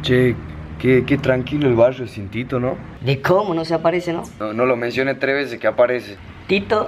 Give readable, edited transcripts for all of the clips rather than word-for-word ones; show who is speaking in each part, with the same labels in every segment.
Speaker 1: Che, qué tranquilo el barrio sin Tito, ¿no?
Speaker 2: ¿De cómo no se aparece, no?
Speaker 1: No lo mencioné 3 veces que aparece.
Speaker 2: Tito.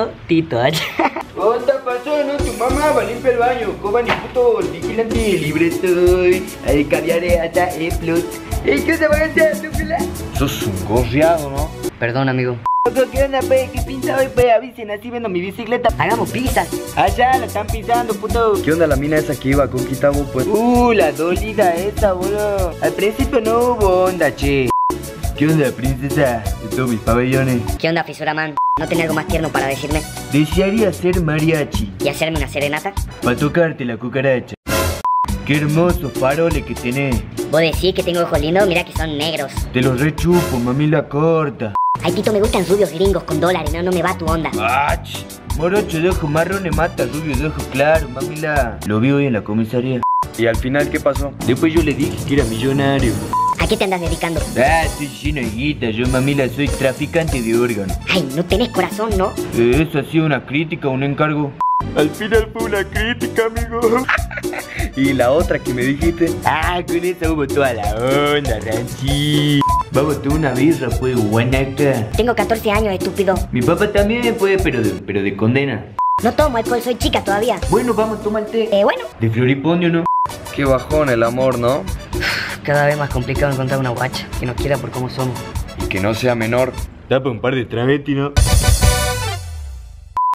Speaker 3: ¿Qué pasó, no? Tu mamá va a limpiar el baño. Coban y puto vigilante libre estoy. Hay caviar hasta plus. ¿Qué se va a hacer, tu fila?
Speaker 1: Sos un gorriado, ¿no?
Speaker 2: Perdón, amigo.
Speaker 3: ¿Qué onda, pe? ¿Qué pinta hoy, pe? Avisen, así vendo mi bicicleta.
Speaker 2: Hagamos pizzas.
Speaker 3: Allá la están pisando, puto.
Speaker 1: ¿Qué onda la mina esa que iba con Kitabo, pues?
Speaker 3: La dolida esa, boludo. Al principio no hubo onda, che. ¿Qué onda, princesa? De todos mis pabellones.
Speaker 2: ¿Qué onda, Fisuraman? ¿No tenés algo más tierno para decirme?
Speaker 3: Desearía ser mariachi
Speaker 2: ¿Y hacerme una serenata?
Speaker 3: para tocarte la cucaracha. Qué hermosos faroles que tenés.
Speaker 2: Vos decís que tengo ojos lindos, mirá que son negros.
Speaker 3: Te los rechupo, mamila corta.
Speaker 2: Ay, Tito, me gustan rubios gringos con dólares, no me va tu onda.
Speaker 3: ¡Ach! Morocho de ojos marrones mata al rubio de ojos claros, mamila. Lo vi hoy en la comisaría.
Speaker 1: ¿Y al final qué pasó?
Speaker 3: Después yo le dije que era millonario.
Speaker 2: ¿A qué te andas dedicando?
Speaker 3: Estoy lleno de guita, yo mamila soy traficante de órganos.
Speaker 2: Ay, no tenés corazón, ¿no?
Speaker 3: ¿Eso ha sido una crítica o un encargo? Al final fue una crítica, amigo.
Speaker 1: ¿Y la otra que me dijiste?
Speaker 3: Con esa hubo toda la onda, Ranchi. Vamos a tomar una birra, pues, guanaca.
Speaker 2: Tengo 14 años, estúpido.
Speaker 3: Mi papá también puede, pero de condena.
Speaker 2: No tomo alcohol, soy chica todavía.
Speaker 3: Bueno, vamos a tomar té.
Speaker 2: Bueno.
Speaker 3: De floripondio, ¿no?
Speaker 1: Qué bajón el amor, ¿no?
Speaker 2: Cada vez más complicado encontrar una guacha que nos quiera por cómo somos.
Speaker 1: Y que no sea menor.
Speaker 3: Tapa un par de travesti, ¿no?